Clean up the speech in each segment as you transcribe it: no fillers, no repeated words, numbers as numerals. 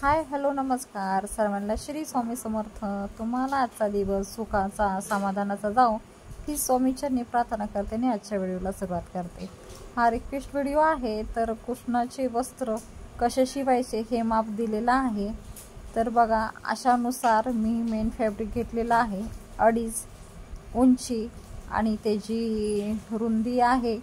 Hi hello नमस्कार सर्वांना श्री स्वामी समर्थ। तुम्हाला आजचा दिवस सुखाचा समाधानाचा जाओ ही स्वामीचरणी प्रार्थना करते आणि आजच्या व्हिडिओला सुरुवात करते। हा रिक्वेस्ट व्हिडिओ आहे। तर कृष्णाचे वस्त्र कसे शिवायचे हे माप दिलेलं आहे। तर बघा अशानुसार मी मेन फॅब्रिक घेतलेला आहे 2.5 उंची आणि त्याची रुंदी आहे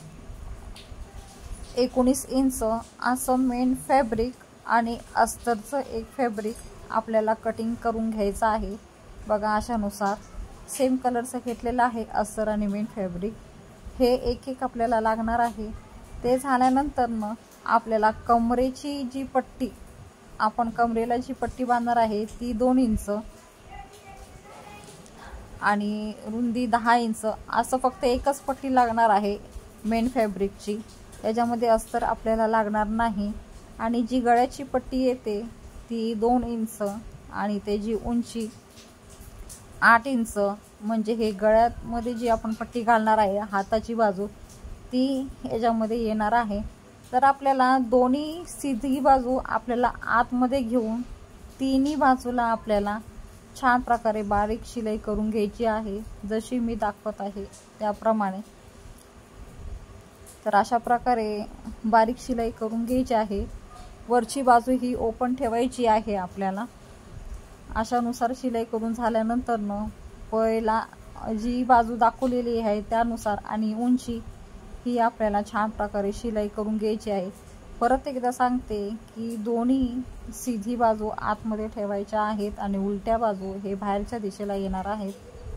19 इंच असं मेन फॅब्रिक आणि अस्तरचं एक फॅब्रिक आपल्याला कटिंग करून घ्यायचं आहे। बघा अशानुसार सेम कलरचं घेतलेलं आहे अस्तर आणि मेन फॅब्रिक। हे एक एक आपल्याला लागणार आहे। ते झाल्यानंतर आपल्याला कमरेची जी पट्टी आपण कमरेला जी पट्टी बांधणार आहे ती 2 इंच आणि रुंदी 10 इंच असं फक्त एकच पट्टी लागणार आहे मेन फॅब्रिकची। त्याच्यामध्ये अस्तर आपल्याला लागणार नाही। आणि जी गळ्याची पट्टी येते ती 2 इंच आणि त्याची उंची 8 इंच म्हणजे हे गळ्यामध्ये जी आपण पट्टी घालणार आहे हाताची बाजू ती याच्यामध्ये येणार आहे। तर आपल्याला दोन्ही सीधी बाजू आपल्याला आतमध्ये घेऊन तिन्ही बाजूला आपल्याला छान प्रकारे बारीक शिलाई करून घ्यायची आहे जशी मी दाखवत आहे त्याप्रमाणे। तर अशा प्रकारे बारीक शिलाई करून घ्यायची आहे। वरची बाजू ही ओपन ठेवायची आहे आपल्याला। अशानुसार शिलाई करून झाल्यानंतर पहिला जी बाजू दाखवलेली आहे त्यानुसार आणि उंची ही आपल्याला छान प्रकारे शिलाई करून घ्यायची आहे। परत एकदा सांगते की दोन्ही सीधी बाजू आतमध्ये ठेवायच्या आहेत आणि उलट्या बाजू हे बाहेरच्या दिशेला येणार आहेत।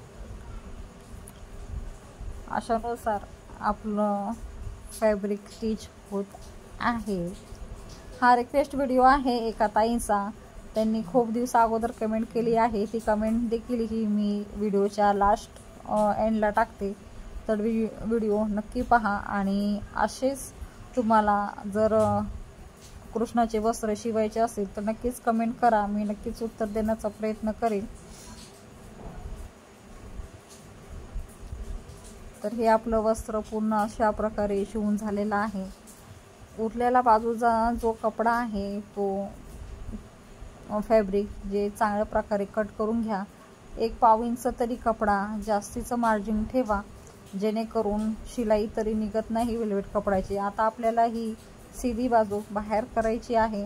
अशानुसार आपलं फॅब्रिक स्टिच होत आहे। हा रिक्वेस्ट व्हिडिओ आहे एका ताईंचा। त्यांनी खूप दिवस अगोदर कमेंट केली आहे। ती कमेंट देखील ही मी व्हिडिओच्या लास्ट एंडला टाकते। तर व्हिडिओ नक्की पहा आणि असेच तुम्हाला जर कृष्णाचे वस्त्र शिवायचे असेल तर नक्कीच कमेंट करा। मी नक्कीच उत्तर देण्याचा प्रयत्न करेन। तर हे आपलं वस्त्र पूर्ण अशा प्रकारे शिवून झालेलं आहे। उरलेला बाजूचा जो कपडा आहे तो फॅब्रिक जे चांगल्या प्रकारे कट करून घ्या। 1 इंच तरी कपडा जास्तीचं मार्जिन ठेवा जेणेकरून शिलाई तरी निघत नाही वेल्वेट कपड्याची। आता आपल्याला ही सीधी बाजू बाहेर करायची आहे।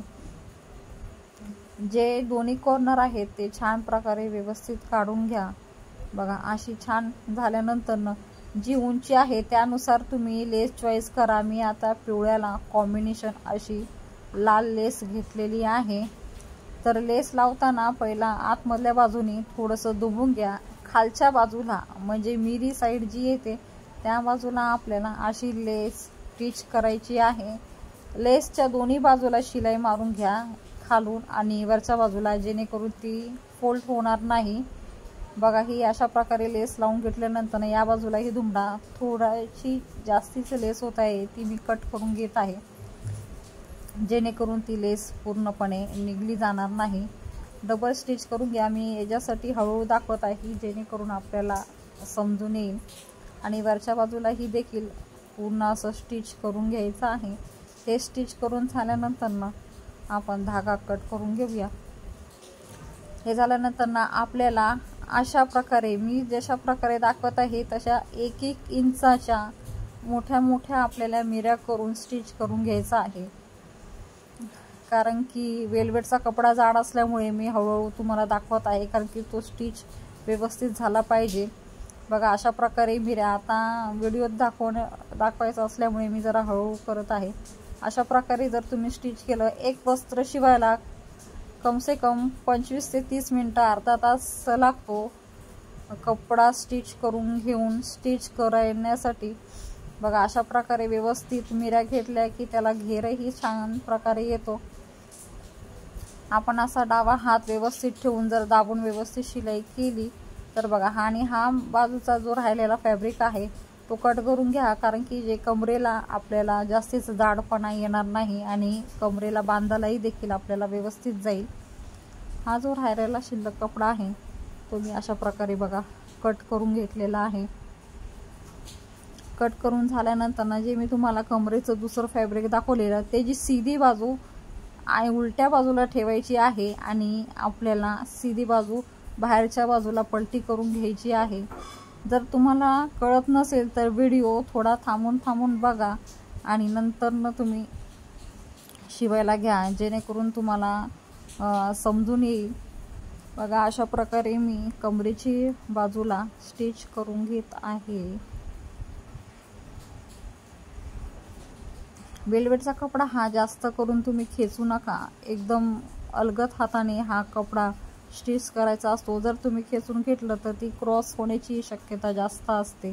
जे दोन्ही कॉर्नर आहेत ते छान प्रकारे व्यवस्थित काढून घ्या। बघा अशी छान झाल्यानंतर जी उंची आहे त्यानुसार तुम्ही लेस चॉईस करा। मी आता पिवळ्याला कॉम्बिनेशन अशी लाल लेस घेतलेली आहे। तर लेस लावताना पहिला आतमधल्या बाजूने थोडंसं दुबून घ्या। खालच्या बाजूला म्हणजे मिरी साईड जी येते त्या बाजूला आपल्याला अशी लेस स्टिच करायची आहे। लेसच्या दोन्ही बाजूला शिलाई मारून घ्या खालून आणि वरच्या बाजूला जेणेकरून ती फोल्ड होणार नाही। बघा ही अशा प्रकारे लेस लावून घेतल्यानंतर या बाजूला ही दुमडा थोडीशी जास्तीची लेस होत आहे ती मी कट करून घेत आहे जेणेकरून ती लेस पूर्णपणे निघली जाणार नाही। डबल स्टिच करून घ्या। मी याच्यासाठी हळूहळू दाखवत आहे जेणेकरून आपल्याला समजून येईल। आणि वरच्या बाजूला ही देखील पूर्ण असं स्टिच करून घ्यायचं आहे। हे स्टिच करून झाल्यानंतर आपण धागा कट करून घेऊया। हे झाल्यानंतर आपल्याला अशा प्रकारे मी जशा प्रकारे दाखवत आहे तशा 1-1 इंचाच्या मोठ्या मोठ्या आपल्याला मिऱ्या करून स्टिच करून घ्यायचा आहे। कारण की वेल्वेटचा कपडा जाड असल्यामुळे मी हळूहळू तुम्हाला दाखवत आहे कारण की तो स्टिच व्यवस्थित झाला पाहिजे। बघा अशा प्रकारे मिऱ्या आता व्हिडिओत दाखवायचं असल्यामुळे मी जरा हळूहळू करत आहे। अशा प्रकारे जर तुम्ही स्टिच केलं एक वस्त्र शिवायला कम से कम 25 ते 30 मिनिटं अर्धा तास लागतो कपडा स्टिच करून घेऊन स्टिच करण्यासाठी। बघा अशा प्रकारे व्यवस्थित मिऱ्या घेतल्या की त्याला घेरही छान प्रकारे येतो। आपण असा डावा हात व्यवस्थित ठेवून जर दाबून व्यवस्थित शिलाई केली तर बघा आणि हा बाजूचा जो राहिलेला फॅब्रिक आहे तो कट करून घ्या कारण की जे कमरेला आपल्याला जास्तीच जाडपणा येणार नाही आणि कमरेला बांधायलाही देखील आपल्याला व्यवस्थित जाईल। हा जो राहिलेला शिल्लक कपडा आहे तो मी अशा प्रकारे बघा कट करून घेतलेला आहे। कट करून झाल्यानंतर जे मी तुम्हाला कमरेचं दुसरं फॅब्रिक दाखवलेलं त्याची सीधी बाजू उलट्या बाजूला ठेवायची आहे आणि आपल्याला सीधी बाजू बाहेरच्या बाजूला पलटी करून घ्यायची आहे। जर तुम्हाला कळत नसेल तर व्हिडिओ थोडा थांबून बघा आणि नंतर तुम्ही शिवायला घ्या, जेणेकरून तुम्हाला समजून येईल। बघा अशा प्रकारे मी कमरेची बाजूला स्टिच करून घेत आहे। वेलवेटचा कपडा हा जास्त करून तुम्ही खेचू नका, एकदम अलगद हाताने हा कपडा स्टिच करायचा असतो। जर तुम्ही खेचून घेतलं तर ती क्रॉस होण्याची शक्यता जास्त असते।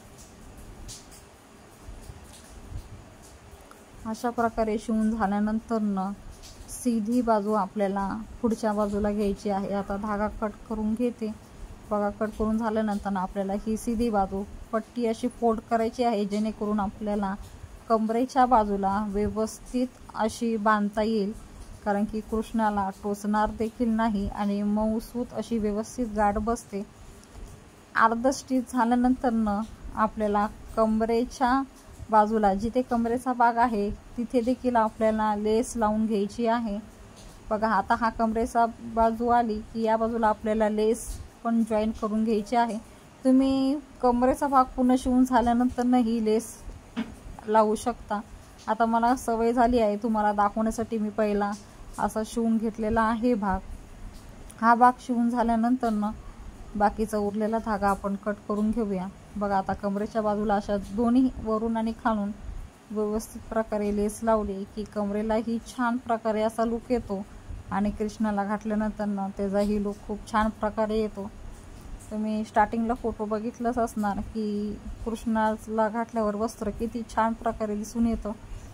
अशा प्रकारे शिवून झाल्यानंतर सीधी बाजू आपल्याला पुढच्या बाजूला घ्यायची आहे। आता धागा कट करून घेते। बघा कट करून झाल्यानंतर आपल्याला ही सीधी बाजू पट्टी अशी फोल्ड करायची आहे, जेणेकरून आपल्याला कमरेच्या बाजूला व्यवस्थित अशी बांधता येईल, कारण की कृष्णाला टोचणार देखील नाही आणि मऊसूत अशी व्यवस्थित गाठ बसते। अर्ध स्टिच झाल्यानंतर आपल्याला कमरेच्या बाजूला जिथे कमरेचा भाग आहे तिथे देखील आपल्याला लेस लावून घ्यायची आहे। बघा आता हा कमरेचा बाजू आली की या बाजूला आपल्याला लेस पण जॉईन करून घ्यायची आहे। तुम्ही कमरेचा भाग पूर्ण शिवून झाल्यानंतर ही लेस लावू शकता। आता मला सवय झाली आहे, तुम्हाला दाखवण्यासाठी मी पहिला असा शिवून घेतलेला आहे भाग। हा भाग शिवून झाल्यानंतर बाकीचा उरलेला धागा आपण कट करून घेऊया। बघा आता कमरेच्या बाजूला अशा दोन्ही वरून आणि खालून व्यवस्थित प्रकारे लेस लावली की कमरेलाही छान प्रकारे असा लुक येतो आणि कृष्णाला घातल्यानंतर त्याचाही लुक खूप छान प्रकारे येतो। तुम्ही स्टार्टिंगला फोटो बघितलंच असणार की कृष्णाला घातल्यावर वस्त्र किती छान प्रकारे दिसून येतं।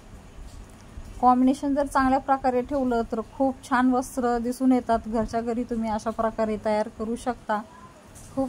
कॉम्बिनेशन जर चांगल्या प्रकारे ठेवलं तर खूप छान वस्त्र दिसून येतात। घरच्या घरी तुम्ही अशा प्रकारे तयार करू शकता। खूप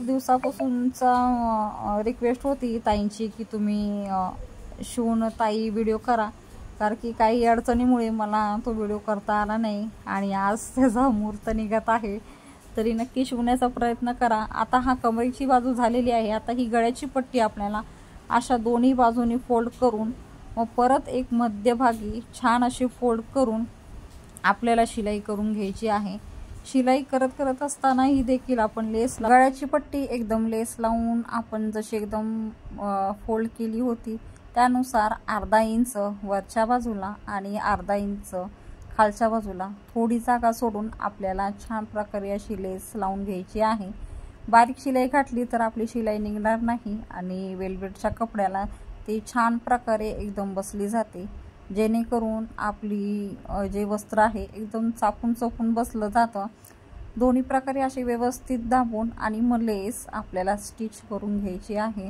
दिवसापासूनचा रिक्वेस्ट होती ताईंची की तुम्ही शिवून ताई व्हिडिओ करा, कारण की काही अडचणीमुळे मला तो व्हिडिओ करता आला नाही आणि आज त्याचा मुहूर्त निघत आहे, तरी नक्की शिवण्याचा प्रयत्न करा। आता हा कमरेची बाजू झालेली आहे। आता ही गळ्याची पट्टी आपल्याला अशा दोन्ही बाजूनी फोल्ड करून मग परत एक मध्यभागी छान अशी फोल्ड करून आपल्याला शिलाई करून घ्यायची आहे। शिलाई करत असताना ही देखील आपण लेस गळ्याची पट्टी एकदम लेस लावून आपण जशी एकदम फोल्ड केली होती त्यानुसार अर्धा इंच वरच्या बाजूला आणि अर्धा इंच खालच्या बाजूला थोडी जागा सोडून आपल्याला छान प्रकारे अशी लेस लावून घ्यायची आहे। बारीक शिलाई घातली तर आपली शिलाई निघणार नाही आणि वेलवेटच्या कपड्याला ती छान प्रकारे एकदम बसली जाते, जेणेकरून आपली जे वस्त्र आहे एकदम चापून बसलं जातं। दोन्ही प्रकारे अशी व्यवस्थित दाबून आणि मग लेस आपल्याला स्टिच करून घ्यायची आहे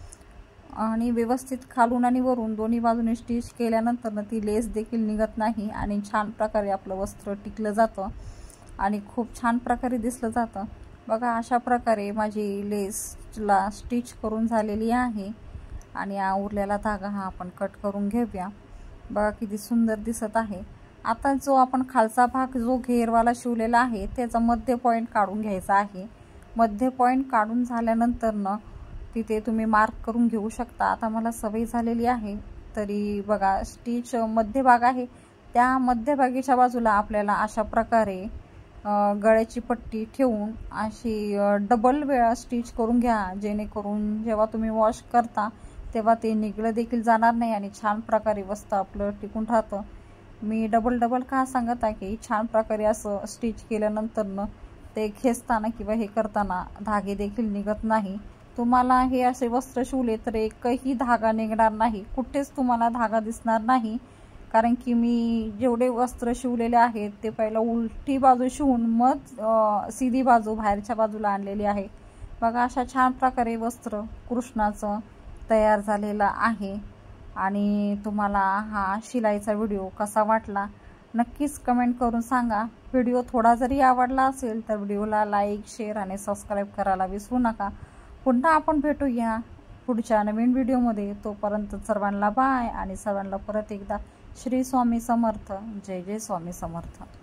आणि व्यवस्थित खालून आणि वरून दोन्ही बाजूने स्टिच केल्यानंतर ती लेस देखील निघत नाही आणि छान प्रकारे आपलं वस्त्र टिकलं जातं आणि खूप छान प्रकारे दिसलं जातं। बघा अशा प्रकारे माझी लेसला स्टिच करून झालेली आहे आणि उरलेला धागा हा आपण कट करून घेऊया। बघा किती सुंदर दिसत आहे। आता जो आपण खालचा भाग जो घेरवाला शिवलेला आहे त्याचा मध्य पॉईंट काढून घ्यायचा आहे। मध्य पॉईंट काढून झाल्यानंतर तिथे तुम्ही मार्क करून घेऊ शकता। आता मला सवय झालेली आहे, तरी बघा स्टिच मध्यभाग आहे त्या मध्यभागीच्या बाजूला आपल्याला अशा प्रकारे गळ्याची पट्टी ठेवून अशी डबल वेळा स्टिच करून घ्या, जेणेकरून जेव्हा तुम्ही वॉश करता तेव्हा ते निघलं देखील जाणार नाही आणि छान प्रकारे वस्त्र आपलं टिकून राहतं। मी डबल का सांगत आहे की छान प्रकारे असं स्टिच केल्यानंतर ते खेचताना किंवा हे करताना धागे देखील निघत नाही। तुम्हाला हे असे वस्त्र शिवले तर एकही धागा निघणार नाही, कुठेच तुम्हाला धागा दिसणार नाही, कारण की मी जेवढे वस्त्र शिवलेले आहेत ते पहिला उलटी बाजू शिवून मग सीधी बाजू बाहेरच्या बाजूला आणलेली आहे। बघा अशा छान प्रकारे वस्त्र कृष्णाचं तयार झालेलं आहे आणि तुम्हाला हा शिलाईचा व्हिडिओ कसा वाटला नक्कीच कमेंट करून सांगा। व्हिडिओ थोडा जरी आवडला असेल तर व्हिडिओला लाईक, शेअर आणि सबस्क्राईब करायला विसरू नका। पुन्हा आपण भेटूया पुढच्या नवीन व्हिडिओमध्ये। तोपर्यंत सर्वांना बाय आणि सर्वांना परत एकदा श्री स्वामी समर्थ। जय जय स्वामी समर्थ।